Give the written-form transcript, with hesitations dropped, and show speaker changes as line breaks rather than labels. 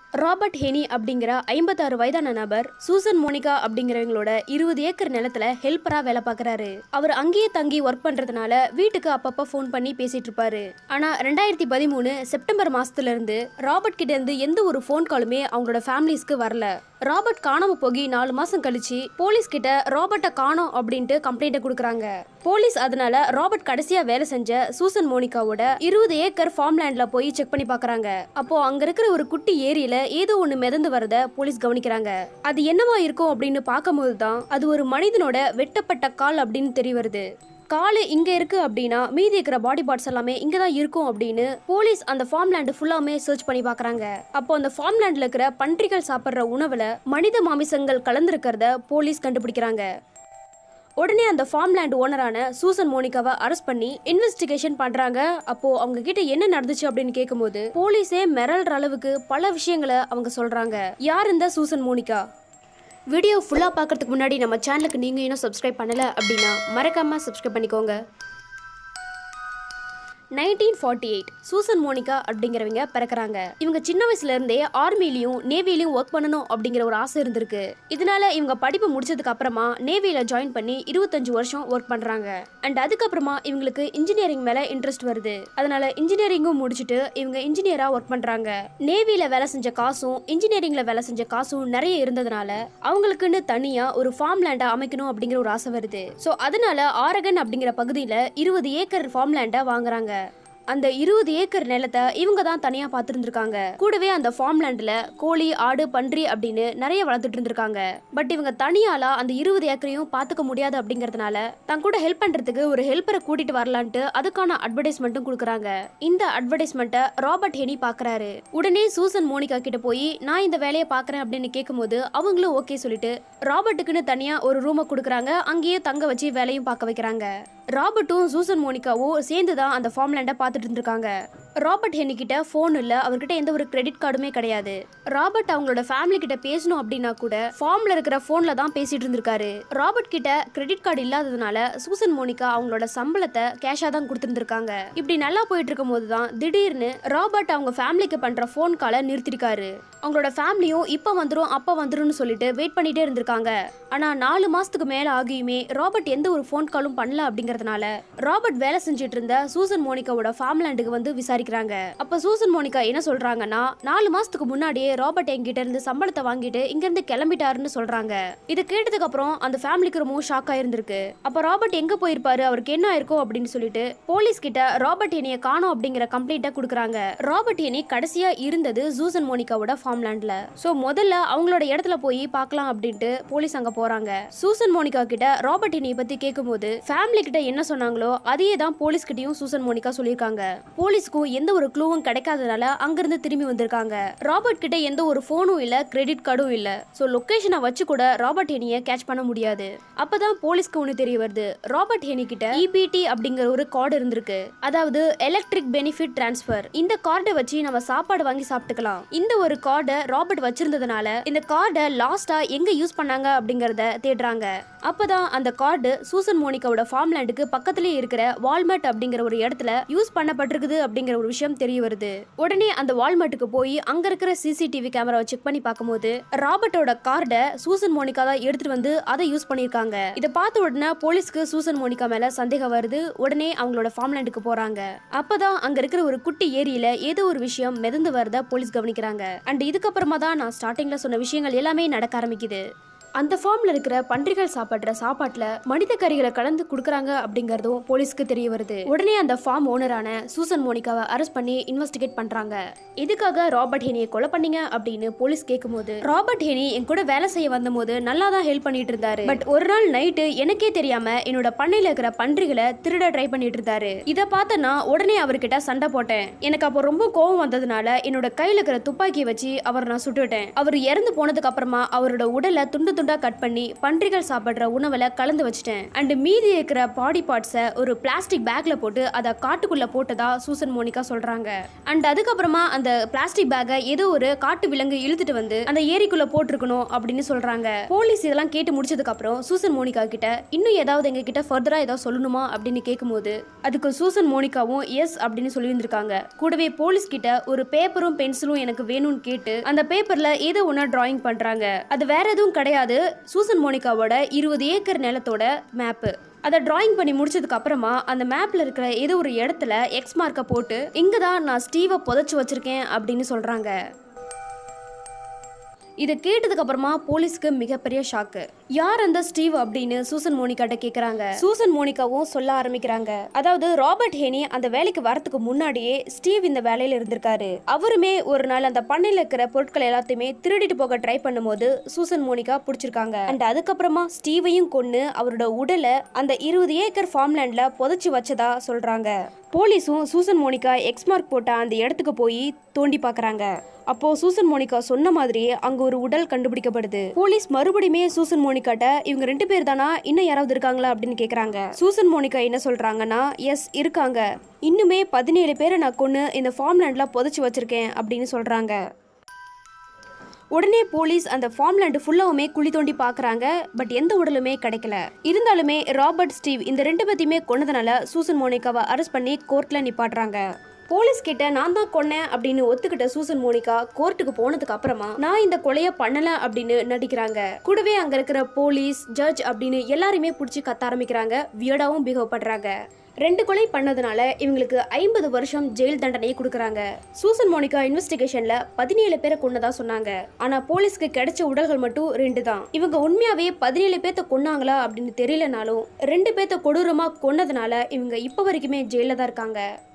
Robert ஹெனி அப்படிங்கிற 56 வயதான நபர் சூசன் மோனிகா அப்படிங்கிறவங்களோட 20 ஏக்கர் நிலத்துல ஹெல்ப்பரா வேலை பார்க்கறாரு. அவர் அங்கேயே தங்கி ஒர்க் பண்றதுனால வீட்டுக்கு அப்பப்ப ஃபோன் பண்ணி பேசிட்டு இருப்பாரு. ஆனா 2013 செப்டம்பர் மாசத்துல இருந்து ராபர்ட் கிட்ட இருந்து எந்த ஒரு ஃபோன் காலுமே அவங்களோட ஃபேமிலிஸ்க்கு வரல. ராபர்ட் காணாம போகி 4 மாசம் கழிச்சு போலீஸ் கிட்ட ராபர்ட்டை காணோம் அப்படின்ட்டு கம்ப்ளைண்ட் கொடுக்குறாங்க. போலீஸ் அதனால ராபர்ட் கடைசியா வேலை செஞ்ச சூசன் மோனிகாவோட 20 ஏக்கர் ஃபார்ம் லேண்ட்ல போய் செக் பண்ணி பாக்குறாங்க. அப்போ அங்க இருக்கிற ஒரு குட்டி ஏரியில ஏதோ ஒண்ணு மிதந்து வரத போலீஸ் கவனிக்கிறாங்க. அது என்னவா இருக்கும் அப்படின்னு பார்க்கும்போது தான் அது ஒரு மனிதனோட வெட்டப்பட்ட கால் அப்படின்னு தெரிய வருது. காலு இங்க இருக்கு அப்படின்னா மீதி இருக்கிற பாடி பார்ட்ஸ் எல்லாமே இங்கதான் இருக்கும் அப்படின்னு போலீஸ் அந்த ஃபார்ம் லேண்ட் ஃபுல்லாமே சர்ச் பண்ணி பாக்குறாங்க. அப்போ அந்த ஃபார்ம் லேண்ட்ல இருக்கிற பன்றிகள் சாப்பிடுற உணவுல மனித மாமிசங்கள் கலந்துருக்கிறத போலீஸ் கண்டுபிடிக்கிறாங்க. உடனே அந்த ஃபார்ம் லேண்ட் ஓனரான சூசன் மோனிகாவை அரெஸ்ட் பண்ணி இன்வெஸ்டிகேஷன் பண்றாங்க. அப்போ அவங்க கிட்ட என்ன நடந்துச்சு அப்படின்னு கேட்கும்போது போலீஸே மிரள்ற அளவுக்கு பல விஷயங்களை அவங்க சொல்றாங்க. யார் இந்த சூசன் மோனிகா? வீடியோ ஃபுல்லா பார்க்கறதுக்கு முன்னாடி நம்ம சேனலுக்கு நீங்க இன்னும் சப்ஸ்கிரைப் பண்ணல அப்படின்னா மறக்காம சப்ஸ்கிரைப் பண்ணிக்கோங்க. 1948 சூசன் மோனிகா அப்படிங்கிறவங்க பிறக்கிறாங்க. இவங்க சின்ன வயசுல இருந்தே ஆர்மிலையும் நேவிலையும் ஒர்க் பண்ணணும் அப்படிங்கிற ஒரு ஆசை இருந்திருக்கு. இதனால இவங்க படிப்பு முடிச்சதுக்கு அப்புறமா நேவில ஜாயின் பண்ணி 25 வருஷம் ஒர்க் பண்றாங்க. அண்ட் அதுக்கப்புறமா இவங்களுக்கு இன்ஜினியரிங் மேல இன்ட்ரெஸ்ட் வருது. அதனால இன்ஜினியரிங்கும் முடிச்சுட்டு இவங்க இன்ஜினியரா ஒர்க் பண்றாங்க. நேவில வேலை செஞ்ச காசும் இன்ஜினியரிங்ல வேலை செஞ்ச காசும் நிறைய இருந்ததுனால அவங்களுக்குன்னு தனியா ஒரு ஃபார்ம் லேண்டை அமைக்கணும் அப்படிங்கிற ஒரு ஆசை வருது. ஸோ அதனால ஆரகன் அப்படிங்கிற பகுதியில 20 ஏக்கர் ஃபார்ம் லேண்டை வாங்குறாங்க. அந்த 20 ஏக்கர் நிலத்தை இவங்க தான் தனியா பார்த்துருந்துருக்காங்க. கூடவே அந்த ஃபார்ம் லேண்ட்ல கோழி, ஆடு, பன்றி அப்படின்னு நிறைய வளர்த்துட்டு இருந்திருக்காங்க. பட் இவங்க தனியால அந்த 20 ஏக்கரையும் பார்த்துக்க முடியாது அப்படிங்கறதுனால தன் கூட ஹெல்ப் பண்றதுக்கு ஒரு ஹெல்ப்பரை கூட்டிட்டு வரலான்ட்டு அதுக்கான அட்வர்டைஸ்மெண்ட்டும் கொடுக்குறாங்க. இந்த அட்வர்டைஸ்மெண்ட்டை ராபர்ட் ஹெனி பாக்குறாரு. உடனே சூசன் மோனிகா கிட்ட போய் நான் இந்த வேலையை பாக்குறேன் அப்படின்னு கேட்கும்போது அவங்களும் ஓகே சொல்லிட்டு ராபர்ட்டுக்குன்னு தனியா ஒரு ரூமை கொடுக்குறாங்க. அங்கேயே தங்க வச்சு வேலையும் பார்க்க வைக்கிறாங்க. ராபர்ட்டும் சூசன் மோனிகாவும் சேர்ந்துதான் அந்த ஃபார்ம் லேண்டை பார்த்துட்டு இருந்திருக்காங்க. ராபர்ட் ஹெனி கிட்ட போன் இல்ல, அவர்கிட்ட எந்த ஒரு கிரெடிட் கார்டுமே கிடையாது. ராபர்ட் அவங்களோட ஃபேமிலி கிட்ட பேசணும் அப்படின்னா கூட ஃபார்ம்ல இருக்கிற போன்ல தான் பேசிட்டு இருந்திருக்காரு. ராபர்ட் கிட்ட கிரெடிட் கார்டு இல்லாததுனால சூசன் மோனிகா அவங்களோட சம்பளத்தை கேஷா தான் கொடுத்துருந்துருக்காங்க. இப்படி நல்லா போயிட்டு இருக்கும் போதுதான் திடீர்னு ராபர்ட் அவங்க ஃபேமிலிக்கு பண்ற போன் காலை நிறுத்திருக்காரு. அவங்களோட ஃபேமிலியும் இப்ப வந்துரும் அப்ப வந்துரும்னு சொல்லிட்டு வெயிட் பண்ணிட்டே இருந்திருக்காங்க. ஆனா 4 மாசத்துக்கு மேல ஆகியுமே ராபர்ட் எந்த ஒரு போன் காலும் பண்ணல அப்படிங்கறதுனால ராபர்ட் வேலை செஞ்சுட்டு இருந்த சூசன் மோனிகாவோட ஃபார்ம் லேண்டுக்கு வந்து விசாரிக்கிறாங்க. அப்ப சூசன் மோனிகா என்ன சொல்றாங்கன்னா 4 மாசத்துக்கு முன்னாடியே ராபர்ட் என்கிட்ட இருந்து சம்பளத்தை வாங்கிட்டு இங்க இருந்து கிளம்பிட்டாருன்னு சொல்றாங்க. இது கேட்டதுக்கு அப்புறம் அந்த ஃபேமிலிக்கு ரொம்ப ஷாக் ஆயிருந்திருக்கு. அப்ப ராபர்ட் எங்க போயிருப்பாரு, அவருக்கு என்ன ஆயிருக்கும் அப்படின்னு சொல்லிட்டு போலீஸ் கிட்ட ராபர்ட் ஹெனியை காணோம் அப்படிங்கிற கம்ப்ளைண்ட்டை கொடுக்குறாங்க. ராபர்ட் ஹெனி கடைசியா இருந்தது சூசன் மோனிகாவோட ஃபார்ம் லேண்ட்ல. சோ முதல்ல அவங்களோட இடத்துல போய் பார்க்கலாம் அப்படின்ட்டு போலீஸ் அங்க போறாங்க. சூசன் மோனிகா கிட்ட ராபர்ட் ஹெனியை பத்தி கேட்கும்போது ஃபேமிலி கிட்ட என்ன சொன்னாங்களோ அதையே தான் போலீஸ் கிட்டயும் சூசன் மோனிகா சொல்லியிருக்காங்க. போலீஸ்க்கும் எந்த ஒரு க்ளூவும் கிடைக்காதனால அங்கிருந்து திரும்பி வந்திருக்காங்க. ராபர்ட் கிட்ட எந்த ஒரு போனும் இல்ல, கிரெடிட் கார்டும் இல்ல. சோ லொகேஷனை வச்சு கூட ராபர்ட் ஹெனியை கேட்ச் பண்ண முடியாது. அப்பதான் போலீஸ்க்கு ஒண்ணு தெரிய வருது. ராபர்ட் ஹெனி கிட்ட EBT அப்படிங்கிற ஒரு கார்டு இருந்திருக்கு. அதாவது எலக்ட்ரிக் பெனிஃபிட் டிரான்ஸ்பர். இந்த கார்டை வச்சு நம்ம சாப்பாடு வாங்கி சாப்பிட்டுக்கலாம். இந்த ஒரு கார்டை ராபர்ட் வச்சிருந்ததுனால இந்த கார்டை லாஸ்டா எங்க யூஸ் பண்ணாங்க அப்படிங்கறத தேடுறாங்க. அப்பதான் அந்த கார்டு சூசன் மோனிகாவோட ஃபார்ம் லேண்டுக்கு பக்கத்திலே இருக்கிற வால்மார்ட் அப்படிங்கிற ஒரு இடத்துல யூஸ் பண்ணப்பட்டிருக்குது அப்படிங்கிற ஒரு விஷயம் தெரிய வருது. உடனே அந்த வால்மார்ட்டுக்கு போய் அங்க இருக்கிற CCTV கேமராவை செக் பண்ணி பார்க்கும்போது ராபர்ட்டோட கார்டை சூசன் மோனிகா தான் எடுத்துட்டு வந்து அதை யூஸ் பண்ணிருக்காங்க. இதை பார்த்த உடனே போலீஸ்க்கு சூசன் மோனிகா மேல சந்தேகம் வருது. உடனே அவங்களோட ஃபார்ம் லேண்டுக்கு போறாங்க. அப்பதான் அங்க இருக்கிற ஒரு குட்டி ஏரியில ஏதோ ஒரு விஷயம் மிதந்து வரத போலீஸ் கவனிக்கிறாங்க. அண்ட் இதுக்கப்புறமா தான் நான் ஸ்டார்டிங்ல சொன்ன விஷயங்கள் எல்லாமே நடக்க ஆரம்பிக்குது. அந்த ஃபார்ம்ல இருக்கிற பன்றிகள் சாப்பிடுற சாப்பாட்டுல மனித கறிகளை கலந்து கொடுக்கறாங்க அப்படிங்கறதும் போலீஸ்க்கு தெரிய வருது. உடனே அந்த ஃபார்ம் ஓனரான சூசன் மோனிகாவை அரெஸ்ட் பண்ணி இன்வெஸ்டிகேட் பண்றாங்க. எதுக்காக ராபர்ட் ஹெனியை கொலை பண்ணீங்க அப்படின்னு போலீஸ் கேட்கும்போது ராபர்ட் ஹெனி என் கூட வேலை செய்ய வந்தபோது நல்லா தான் ஹெல்ப் பண்ணிட்டு இருந்தாரு. பட் ஒரு நாள் நைட்டு எனக்கே தெரியாம என்னோட பண்ணையில இருக்கிற பன்றிகளை திருட ட்ரை பண்ணிட்டு இருந்தாரு. இதை பார்த்த நான் உடனே அவர்கிட்ட சண்டை போட்டேன். எனக்கு அப்போ ரொம்ப கோவம் வந்ததுனால என்னோட கையில இருக்கிற துப்பாக்கியை வச்சு அவரை நான் சுட்டுட்டேன். அவர் இறந்து போனதுக்கு அப்புறமா அவரோட உடலை துண்டு துண்டா கட் பண்ணி பன்றிகள் சாப்பிடுற உணவுல கலந்து வச்சிட்டேன். அண்ட் மீதி இருக்கிற பாடி பார்ட்ஸை ஒரு பிளாஸ்டிக் பேக்ல போட்டு அதை காட்டுக்குள்ள போட்டதா சூசன் மோனிகா சொல்றாங்க. அண்ட் அதுக்கப்புறமா அந்த பிளாஸ்டிக் பேக்கை ஏதோ ஒரு காட்டு விலங்கு இழுத்துட்டு வந்து அந்த ஏரிக்குள்ள போட்டிருக்கணும் அப்படின்னு சொல்றாங்க. போலீஸ் இதெல்லாம் கேட்டு முடிச்சதுக்கு அப்புறம் சூசன் மோனிகா கிட்ட இன்னும் ஏதாவது எங்க கிட்ட ஃபர்தரா ஏதாவது சொல்லணுமா அப்படின்னு கேட்கும்போது அதுக்கு சூசன் மோனிகாவும் எஸ் அப்படின்னு சொல்லி இருந்திருக்காங்க. கூடவே போலீஸ் கிட்ட ஒரு பேப்பரும் பென்சிலும் எனக்கு வேணும்னு கேட்டு அந்த பேப்பர்ல ஏதோ ஒன்னா டிராயிங் பண்றாங்க. அது வேற எதுவும் கிடையாது, சூசன் மோனிகாவோட 20 ஏக்கர் நிலத்தோட மேப்பு. அதை டிராயிங் பண்ணி முடிச்சதுக்கு அப்புறமா அந்த மேப்ல இருக்கிற ஏதோ ஒரு இடத்துல எக்ஸ் மார்க்கை போட்டு இங்கதான் நான் ஸ்டீவை புதைச்சு வச்சிருக்கேன் அப்படின்னு சொல்றாங்க. இதை கேட்டதுக்கு அப்புறமா போலீஸ்க்கு மிகப்பெரிய ஷாக்கு. யார் அந்த ஸ்டீவ் அப்படின்னு சூசன் மோனிகாட்ட கேக்குறாங்க. சூசன் மோனிகாவும் சொல்ல ஆரம்பிக்கிறாங்க. அதாவது ராபர்ட் ஹேனி அந்த வேலைக்கு வரதுக்கு முன்னாடியே ஸ்டீவ் இந்த வேலையில இருந்திருக்காரு. அவருமே ஒரு நாள் அந்த பண்ணையில இருக்கிற பொருட்கள் எல்லாத்தையுமே திருடிட்டு போக ட்ரை பண்ணும்போது சூசன் மோனிகா பிடிச்சிருக்காங்க. அண்ட் அதுக்கப்புறமா ஸ்டீவையும் கொன்னு அவரோட உடலை அந்த 20 ஏக்கர் ஃபார்ம்லேண்ட்ல புதைச்சு வச்சதா சொல்றாங்க. போலீஸும் சூசன் மோனிகா எக்ஸ் மார்க் போட்ட அந்த இடத்துக்கு போய் தோண்டி பாக்குறாங்க. அப்போ சூசன் மோனிகா சொன்ன மாதிரியே அங்க ஒரு உடல் கண்டுபிடிக்கப்படுது. போலீஸ் மறுபடியுமே சூசன் மோனிகாட்ட இவங்க 2 பேர் தானா, இன்னும் யாராவது இருக்காங்களா அப்படின்னு கேக்குறாங்க. சூசன் மோனிகா என்ன சொல்றாங்கன்னா எஸ் இருக்காங்க, இன்னுமே 17 பேரை நான் கொன்னு இந்த ஃபார்ம்லேண்ட்ல புதைச்சு வச்சிருக்கேன் அப்படின்னு சொல்றாங்க. உடனே போலீஸ் அந்த ஃபார்ம்லேண்ட் ஃபுல்லாவுமே குழி தோண்டி பாக்குறாங்க. பட் எந்த உடலுமே கிடைக்கல. இருந்தாலுமே ராபர்ட் ஸ்டீவ் இந்த 2 பேத்தையுமே கொன்னதுனால சூசன் மோனிகாவை அரெஸ்ட் பண்ணி கோர்ட்ல நிப்பாட்டுறாங்க. போலீஸ் கிட்ட நான் தான் கொன்னேன் அப்படின்னு ஒத்துக்கிட்ட சூசன் மோனிகா கோர்ட்டுக்கு போனதுக்கு அப்புறமா நான் இந்த கொலையை பண்ணல அப்படின்னு நடிக்கிறாங்க. கூடவே அங்க இருக்கிற போலீஸ், ஜட்ஜ் அப்படின்னு எல்லாருமே பிடிச்சி கத்த ஆரம்பிக்கிறாங்க. வியர்டாவும் பிஹேவ் பண்றாங்க. 2 கொலை பண்ணதுனால இவங்களுக்கு 50 வருஷம் ஜெயில் தண்டனையை கொடுக்கறாங்க. சூசன் மோனிகா இன்வெஸ்டிகேஷன்ல 17 பேரை கொன்னதா சொன்னாங்க. ஆனா போலீஸ்க்கு கிடைச்ச உடல்கள் மட்டும் 2 தான். இவங்க உண்மையாவே 17 பேத்த கொன்னாங்களா அப்படின்னு தெரியலனாலும் 2 பேத்த கொடூரமா கொன்னதுனால இவங்க இப்ப வரைக்குமே ஜெயில தான் இருக்காங்க.